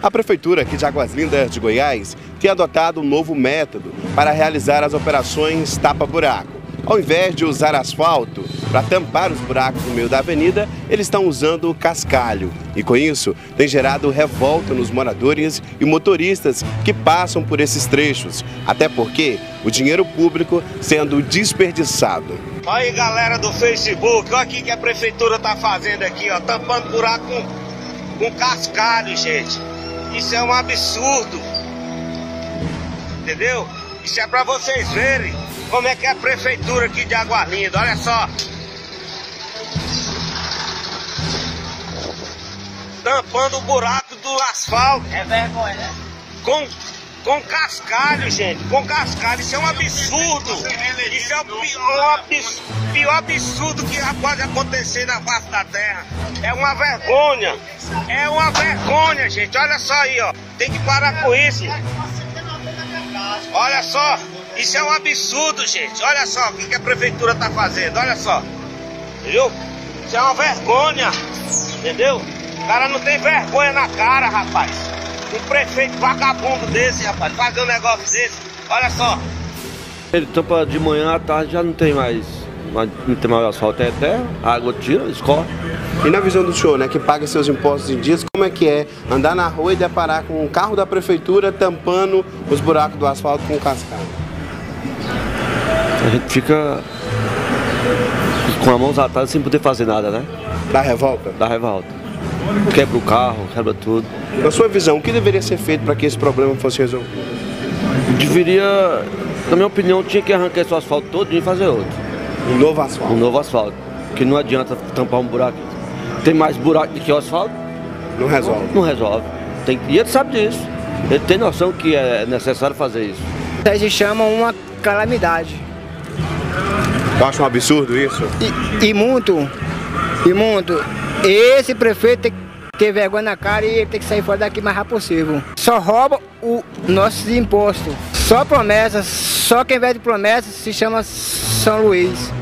A Prefeitura aqui de Águas Lindas de Goiás tem adotado um novo método para realizar as operações tapa-buraco. Ao invés de usar asfalto para tampar os buracos no meio da avenida, eles estão usando cascalho. E com isso, tem gerado revolta nos moradores e motoristas que passam por esses trechos. Até porque o dinheiro público sendo desperdiçado. Olha aí, galera do Facebook, olha aqui que a Prefeitura está fazendo aqui, ó, tampando buraco com cascalho, gente. Isso é um absurdo. Entendeu? Isso é para vocês verem como é que é a Prefeitura aqui de Águas Lindas, olha só. Tampando o buraco do asfalto. É vergonha, né? Com cascalho, gente. Com cascalho. Isso é um absurdo. Isso é o pior absurdo que pode acontecer na face da terra. É uma vergonha. É uma vergonha, gente. Olha só aí, ó. Tem que parar com isso. Olha só. Isso é um absurdo, gente. Olha só o que a Prefeitura tá fazendo. Olha só. Entendeu? Isso é uma vergonha. Entendeu? O cara não tem vergonha na cara, rapaz. Um prefeito vagabundo desse, rapaz, fazer um negócio desse. Olha só. Ele tampa de manhã, à tarde já não tem mais asfalto, é terra, a água tira, escorre. E na visão do senhor, né, que paga seus impostos em dias, como é que é andar na rua e deparar com um carro da Prefeitura tampando os buracos do asfalto com cascalho? A gente fica com as mãos atadas sem poder fazer nada, né? Dá revolta? Dá revolta. Quebra o carro, quebra tudo. Na sua visão, o que deveria ser feito para que esse problema fosse resolvido? Deveria, na minha opinião, tinha que arrancar esse asfalto todo e fazer outro. Um novo asfalto? Um novo asfalto. Porque não adianta tampar um buraco. Tem mais buraco do que o asfalto? Não resolve? Não resolve. E ele sabe disso. Ele tem noção que é necessário fazer isso. Eles chamam uma calamidade. Eu acho um absurdo isso? E muito. Esse prefeito tem que ter vergonha na cara e ele tem que sair fora daqui o mais rápido possível. Só rouba os nossos impostos. Só promessas, só quem vende promessas se chama São Luís.